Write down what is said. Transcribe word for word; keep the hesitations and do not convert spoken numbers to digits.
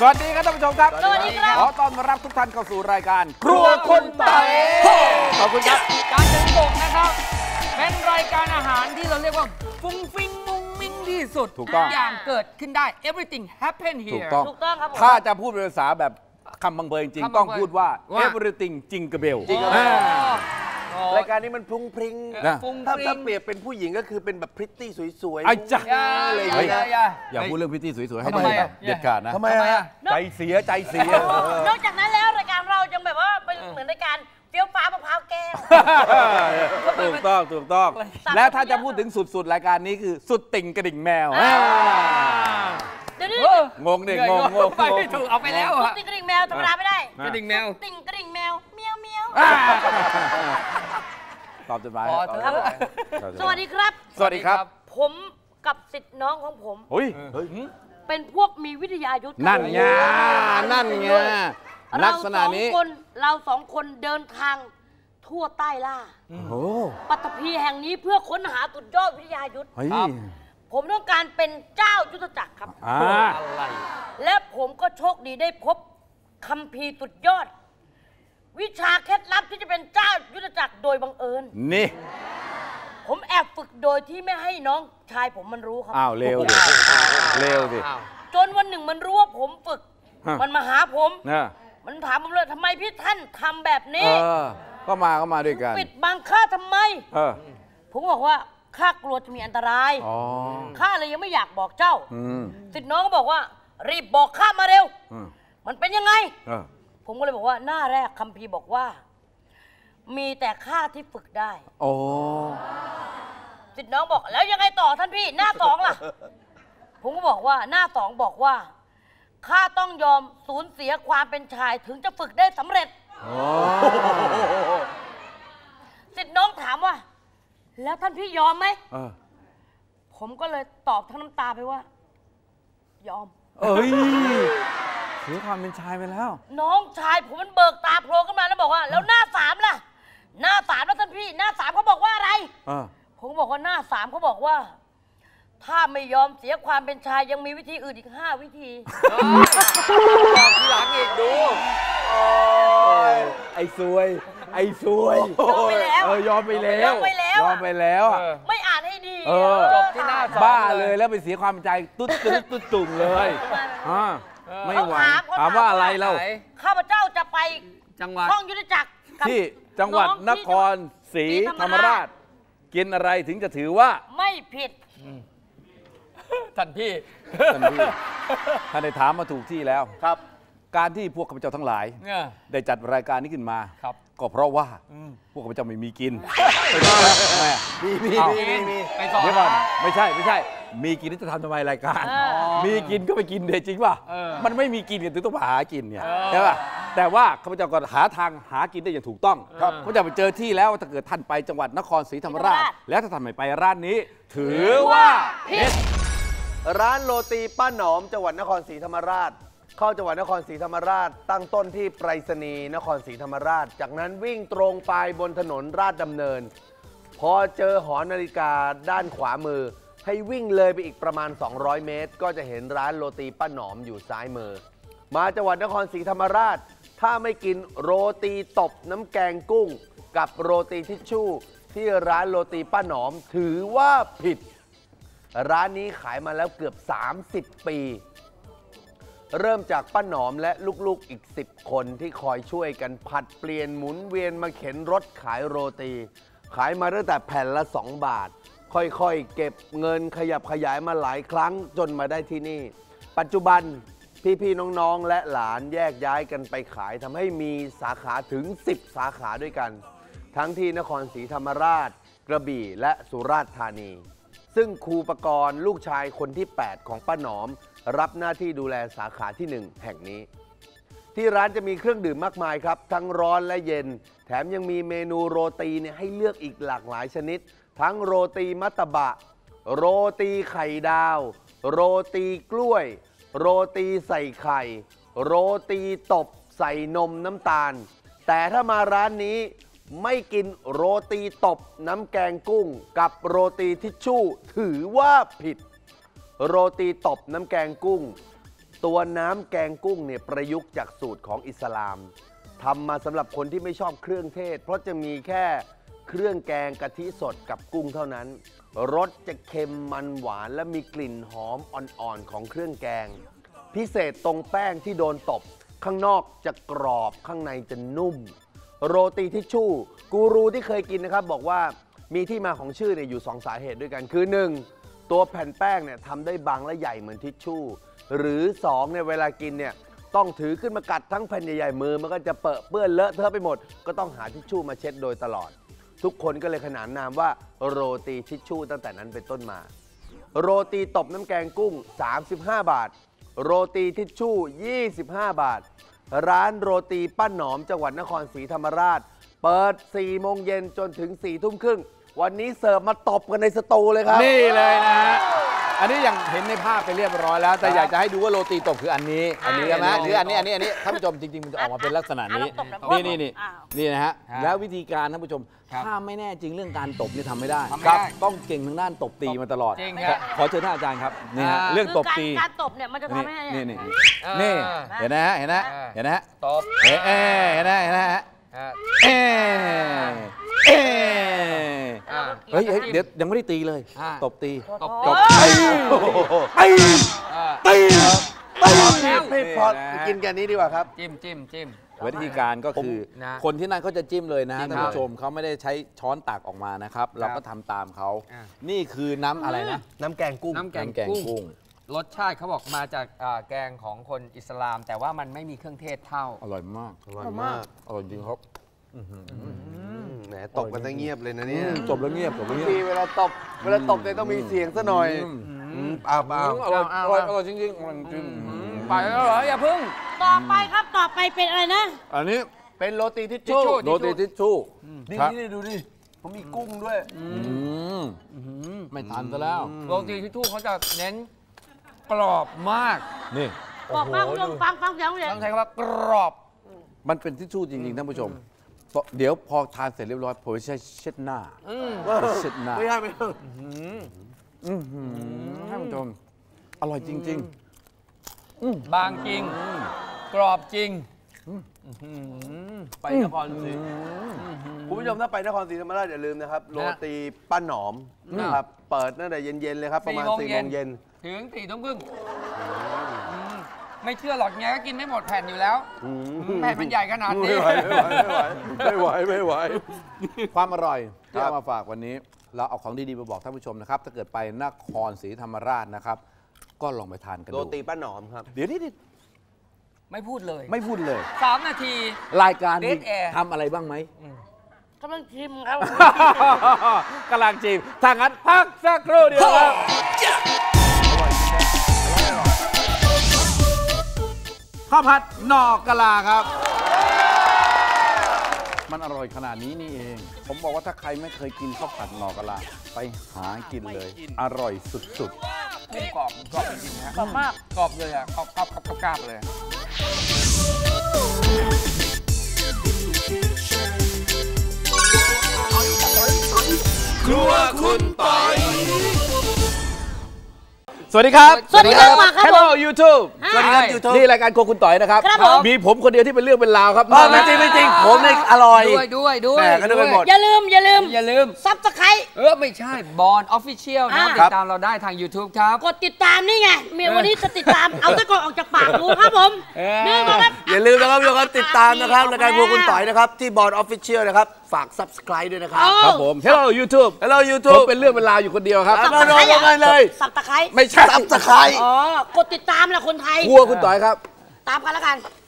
สวัสดีครับท่านผู้ชมครับสวัสดีครับขอต้อนรับทุกท่านเข้าสู่รายการครัวคุณไต่ขอบคุณครับการเดินโบกนะครับเป็นรายการอาหารที่เราเรียกว่าฟุ้งฟิ้งมุ้งมิ้งที่สุดถูกต้องอย่างเกิดขึ้นได้ everything happen ถูก here ต้องถูกต้องครับผมถ้าจะพูดเป็นภาษาแบบคำบังเบยจริงคำบังเบยต้องพูดว่าว่า everything จริงกระเบลจริงกระเบล รายการนี้มันพรุ้งพริ้งนะฟุ้งถ้าฟิ้ถ้าง เปรียบเป็นผู้หญิงก็คือเป็นแบบพริตตี้สวยๆไอ้จ๊ะอย่าอะไรอย่างเฮ้ยเงี้ยอย่าอย่าพูดเรื่องพิตตี้สวยๆให้ทำไมได้อะเด็ดขาดนะทำไมทำไมอะอะใจเสียใจเสียนอกจากนั้นแล้วรายการเรายังแบบว่าเป็นเหมือนรายการเฟี้ยวฟ้ามะพร้าวแก้วถูกต้องถูกต้องสับแล้วถ้าจะพูดถึงสุดๆรายการนี้คือสุดติ่งกระดิ่งแมวอ่า เดี๋ยวนี้เอองงเด็กงงงงไปไม่ถูกเอาไปแล้วตุ๊อะกติ่งกระดิ่งแมวธรรมดาไม่ได้กระดิ่งแมวติ่งกระดิ่งแมวเมียวเมียวอ่าตอบจดหมายพอเถอะตอบจดหมายสวัสดีครับสวัสดีครับผมกับศิษย์น้องของผมเฮ้ยเป็นพวกมีวิทยายุทธ์นั่นไงนั่นไงลัเรากษสณะองนี้คนเราสองคนเดินทางทั่วใต้ล่าโอ้ปัตตภีแห่งนี้เพื่อค้นหาสุดยอดวิทยายุทธ์เฮ้ยครับผมต้องการเป็นเจ้ายุทธจักรครับอ่าอะไรและผมก็โชคดีได้พบคัมภีร์สุดยอด วิชาเคล็ดลับที่จะเป็นเจ้ายุทธจักรโดยบังเอิญนี่ผมแอบฝึกโดยที่ไม่ให้น้องชายผมมันรู้ครับอ้าวเร็วดิเร็วดิอ้าวจนวันหนึ่งมันรู้ว่าผมฝึกฮะมันมาหาผมนะมันถามผมเลยทำไมพี่ท่านทำแบบเอนี้อ ก็มาก็มาด้วยกันปิดบังข้าทำไมเออผมบอกว่าข้ากลัวจะมีอันตรายอ๋อข้าเลยยังไม่อยากบอกเจ้าอืมสิทธิ์น้องก็บอกว่า รีบบอกข้ามาเร็วอืมมันเป็นยังไงเออผมก็เลยบอกว่าหน้าแรกคัมภีร์บอกว่า มีแต่ข้าที่ฝึกได้โอ้สิทธิ์น้องบอกแล้วยังไงต่อท่านพี่หน้าสองล่ะ ผมก็บอกว่าหน้าสองบอกว่าข้าต้องยอมสูญเสียความเป็นชายถึงจะฝึกได้สำเร็จโอ้สิทธิ์น้องถามว่า แล้วท่านพี่ยอมไหมเออผมก็เลยตอบทั้งน้ำตาไปว่า ยอมเอ้ยเสียความเป็นชายไปแล้วน้องชายผมมันเบิกตาโผล่ขึ้นมาแล้วบอกว่า แล้วหน้าสามล่ะ หน้าสามแล้วท่านพี่ หน้าสามเขาบอกว่าอะไรเออผมก็บอกว่าหน้าสามเขาบอกว่า ถ้าไม่ยอมเสียความเป็นชายยังมีวิธีอื่นอีกห้าวิธีบอกทีหลังอีกดูไอ้ซวย ไอ้ซวยยอมไปแล้วเออยอมไปแล้วยอมไปแล้วยอมไปแล้วอะเออไม่อ่านให้ดีเออจบที่หน้าสองบ้าเลยแล้วไปเสียความเป็นใจตุ๊ดตุ๊ดตุ๊ดตุ่มเลยฮะไม่ไหวเขาถามถามว่าอะไรเราไหนข้าพเจ้าจะไปจังหวัดห้องยุทธจักรกับที่จังหวัดองนที่ครศรีศรีธธรรรรมมราราชชกินอะไรถึงจะถือว่าไม่ผิดท่านพี่ท่านพี่ท่านได้ถามมาถูกที่แล้วครับการที่พวกข้าพเจ้าทั้งหลายเนี่ยได้จัดรายการนี้ขึ้นมาครับก็เพราะว่าพวกข้าพเจ้าไม่มีกินทำไมอะมีมีอ้าวมีมีมีไปสอนเดี๋ยวก่อนไม่ใช่ไม่ใช่ มีกินแล้วจะทำทำไมรายการเออมีกินก็ไปกินเดจริงป่ะเออมันไม่มีกินกันถึงต้องมาหากินเนี่ยเออใช่ป่ะแต่ว่าข้าพเจ้าก็หาทางหากินได้อย่างถูกต้องครับข้าพเจ้าไปเจอที่แล้วถ้าเกิดท่านไปจังหวัดนครศรีธรรมราช แล้วถ้าท่านไม่ไปร้านนี้ ถือว่าผิดร้านโรตีป้าหนอมจังหวัดนครศรีธรรมราช เข้าจังหวัดนครศรีธรรมราช ตั้งต้นที่ไปรษณีย์นครศรีธรรมราช จากนั้นวิ่งตรงไปบนถนนราชดำเนิน พอเจอหอนาฬิกาด้านขวามือ ให้วิ่งเลยไปอีกประมาณ สองร้อย เมตร ก็จะเห็นร้านโรตีป้าหนอมอยู่ซ้ายมือ มาจังหวัดนครศรีธรรมราช ถ้าไม่กินโรตีตบน้ำแกงกุ้ง กับโรตีทิชชู่ที่ร้านโรตีป้าหนอมถือว่าผิด ร้านนี้ขายมาแล้วเกือบ สามสิบ ปี เริ่มจากป้าหนอมและลูกๆอีก สิบ คนที่คอยช่วยกันผัดเปลี่ยนหมุนเวียนมาเข็นรถขายโรตี ขายมาตั้งแต่แผ่นละ สอง บาท ค่อยๆเก็บเงินขยับขยายมาหลายครั้งจนมาได้ที่นี่ ปัจจุบันพี่ๆน้องๆและหลานแยกย้ายกันไปขายทำให้มีสาขาถึง สิบ สาขาด้วยกัน ทั้งที่นครศรีธรรมราช กระบี่และสุราษฎร์ธานี ซึ่งครูประกรณ์ลูกชายคนที่ แปด ของป้าหนอม รับหน้าที่ดูแลสาขาที่ หนึ่ง แห่งนี้ ที่ร้านจะมีเครื่องดื่มมากมายครับ ทั้งร้อนและเย็น แถมยังมีเมนูโรตีเนี่ยให้เลือกอีกหลากหลายชนิด ทั้งโรตีมัตตบะ โรตีไข่ดาว โรตีกล้วย โรตีใส่ไข่ โรตีตบใส่นมน้ำตาล แต่ถ้ามาร้านนี้ไม่กินโรตีตบน้ำแกงกุ้ง กับโรตีทิชชู่ถือว่าผิด โรตีตบน้ำแกงกุ้งตัวน้ำแกงกุ้งเนี่ยประยุกต์จากสูตรของอิสลามทำมาสำหรับคนที่ไม่ชอบเครื่องเทศ เพราะจะมีแค่เครื่องแกงกะทิสดกับกุ้งเท่านั้นรสจะเค็มมันหวานและมีกลิ่นหอมอ่อนๆของเครื่องแกงพิเศษตรงแป้งที่โดนตบข้างนอกจะกรอบข้างในจะนุ่มโรตีทิชชู่กูรูที่เคยกินนะครับบอกว่ามีที่มาของชื่อเนี่ยอยู่สองสาเหตุด้วยกันคือหนึ่งตัวแผ่นแป้งเนี่ยทำได้บางและใหญ่เหมือนทิชชู่หรือสองเนี่ยเวลากินเนี่ยต้องถือขึ้นมากัดทั้งแผ่นใหญ่ๆมือมันก็จะเปรอะเปื้อนเลอะเทอะไปหมดก็ต้องหาทิชชู่มาเช็ดโดยตลอดทุกคนก็เลยขนานนามว่าโรตีทิชชู่ตั้งแต่นั้นเป็นต้นมาโรตีตบน้ำแกงกุ้งสามสิบห้าบาทโรตีทิชชู่ยี่สิบห้าบาทร้านโรตีป้าหนอมจังหวัดนครศรีธรรมราชเปิดสี่โมงเย็นจนถึงสี่ทุ่มครึ่งวันนี้เสิร์ฟมาตบกันในสตูเลยครับนี่เลยนะฮะอันนี้ยังเห็นในภาพไปเรียบร้อยแล้วแต่อยากจะให้ดูว่าโรตีตบคืออันนี้อันนี้ใช่ไหมหรืออันนี้อันนี้อันนี้ท่านผู้ชมจริงๆมันจะออกมาเป็นลักษณะนี้นี่นี่นี่นี่นะฮะแล้ววิธีการท่านผู้ชมถ้าไม่แน่จริงเรื่องการตบนี่ทำไม่ได้ครับต้องเก่งทางด้านตบตีมาตลอดขอเชิญท่านอาจารย์ครับนี่ฮะเรื่องตบตีการตบเนี่ยมันจะทำให้นี่นี่นี่เห็นนะฮะเห็นนะเห็นนะฮะตบเอ๊ะเห็นนะเห็นนะฮะเอ๊ะเอ๊ะเฮ้ยเดี๋ยวยังไม่ได้ตีเลยตบตีตบตบตีตีตีไม่พอกินกันนี้ดีกว่าครับจิ้มจิ้มจิ้มวิธีการก็คือคนที่นั่นเขาจะจิ้มเลยนะท่านผู้ชมเขาไม่ได้ใช้ช้อนตักออกมานะครับเราก็ทำตามเขานี่คือน้ำอะไรนะน้ำแกงกุ้งน้ำแกงกุ้งรสชาติเขาบอกมาจากแกงของคนอิสลามแต่ว่ามันไม่มีเครื่องเทศเท่าอร่อยมากอร่อยมากอร่อยจริงครับแหมตบกันตั้งเงียบเลยนะเนี่ยจบแล้วเงียบจบแล้วเงียบเวลาตบเวลาตบเนี่ยต้องมีเสียงซะหน่อยอ้าวอ้าวอร่อยอร่อยอร่อยจริงจริงอร่อยจริงไปแล้วเหรออย่าพึ่งต่อไปครับต่อไปเป็นอะไรนะอันนี้เป็นโรตีทิชชู่โรตีทิชชู่นี่นี่ดูดิผมมีกุ้งด้วยไม่ทันซะแล้วโรตีทิชชู่เขาจะเน้นกรอบมากนี่กรอบมากคุณผู้ชมฟังฟังเสียงเลยต้องใช้คำว่ากรอบมันเป็นทิชชู่จริงๆท่านผู้ชมเดี๋ยวพอทานเสร็จเรียบร้อยผมจะใช้เช็ดหน้าเช็ดหน้าไม่ใช่ไม่ใช่ท่านผู้ชมอร่อยจริงๆบางจริงกรอบจริงไปนครศรีคุณผู้ชมถ้าไปนครศรีธรรมราชอย่าลืมนะครับโรตีป้าหนอมนะครับเปิดตั้งแต่เย็นๆเลยครับประมาณสี่โมงเย็นถึงสี่ทุ่มครึ่งไม่เชื่อหรอกไงก็กินไม่หมดแผ่นอยู่แล้วแผ่นมันใหญ่ขนาดนี้ไม่ไหวไม่ไหวความอร่อยที่เอามาฝากวันนี้เราเอาของดีๆมาบอกท่านผู้ชมนะครับถ้าเกิดไปนครศรีธรรมราชนะครับก็ลองไปทานกันดูโรตีป้าหนอมครับเดี๋ยวนี้ไม่พูดเลยไม่พูดเลยสามนาทีรายการนี้ทำอะไรบ้างไหมกำลังชิมครับกำลังชิมถ้างั้นพักสักครู่เดียวครับข้าวผัดหน่อกะลาครับมันอร่อยขนาดนี้นี่เองผมบอกว่าถ้าใครไม่เคยกินข้าวผัดหน่อกะลาไปหากินเลยอร่อยสุดๆกุ้งกรอบกรอบจริงๆนะกรอบมากกรอบเลยอ่ะกรอบกรอบกรอบกรอบเลยครัวคุณปอยสวัสดีครับสวัสดีครับ Hello YouTube สวัสดีครับ YouTube นี่รายการโครัวคุณต่อยนะครับมีผมคนเดียวที่เป็นเรื่องเป็นราวครับไม่จริงไม่จริงผมเนี่ยอร่อยด้วยด้วยด้วยอย่าลืมอย่าลืมอย่าลืมซับสไครต์เออไม่ใช่บอลออฟฟิเชียลนะติดตามเราได้ทาง YouTube ครับกดติดตามนี่ไงเมียวันนี้จะติดตามเอาตะกอนออกจากปากดูครับผมนี่นะครับอย่าลืมนะครับทุกคนติดตามนะครับรายการโครัวคุณต่อยนะครับที่บอลออฟฟิเชียลนะครับฝาก Subscribe ด้วยนะครับครับผม Hello YouTube Hello YouTube ผมเป็นเรื่องเป็นราวอยู่คนเดียวครับมาลงกันเลยซับสไครต์ไม่ใช่ Subscribe อ๋อกดติดตามแหละคนไทยครัวคุณต่อยครับตามกันแล้วกัน